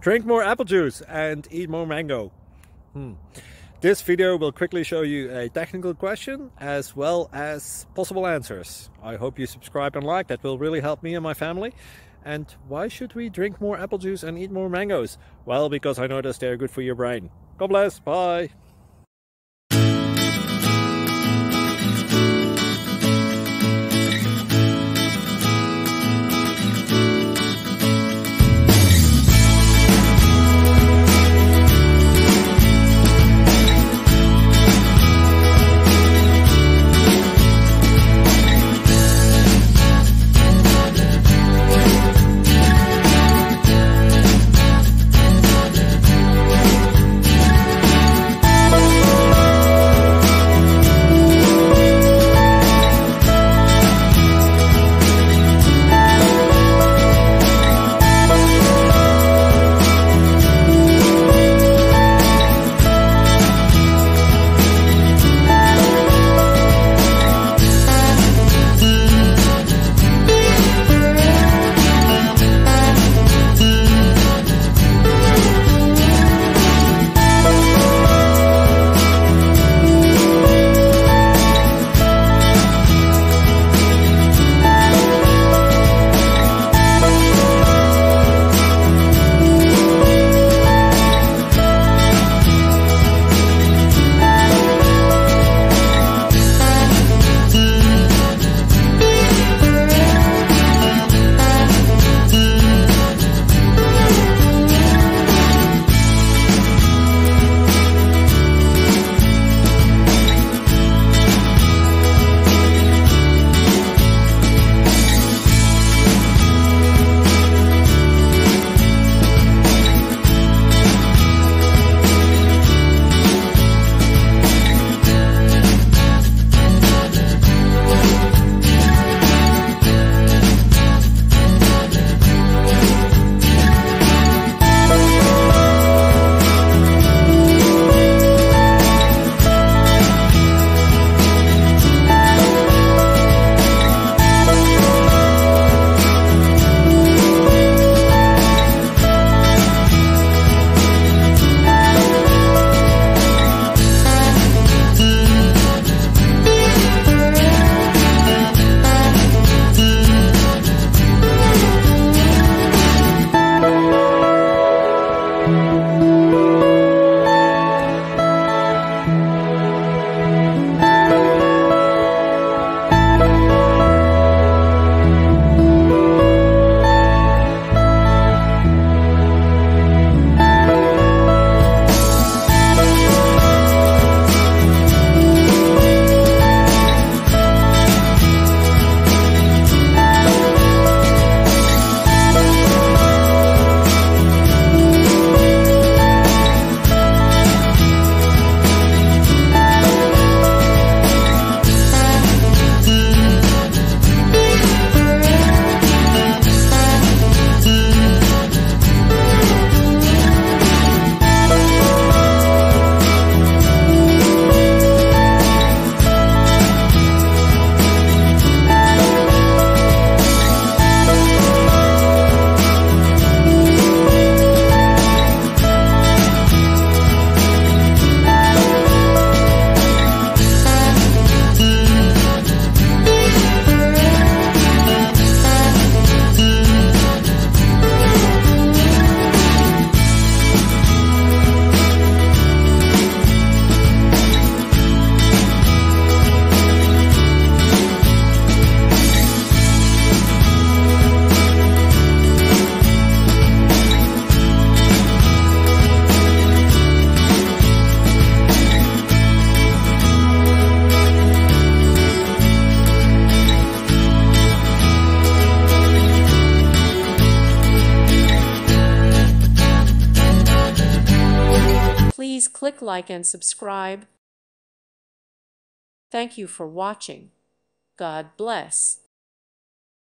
Drink more apple juice and eat more mango. This video will quickly show you a technical question as well as possible answers. I hope you subscribe and like, that will really help me and my family. And why should we drink more apple juice and eat more mangoes? Well, because I noticed they're good for your brain. God bless, bye! Please click like and subscribe. Thank you for watching. God bless.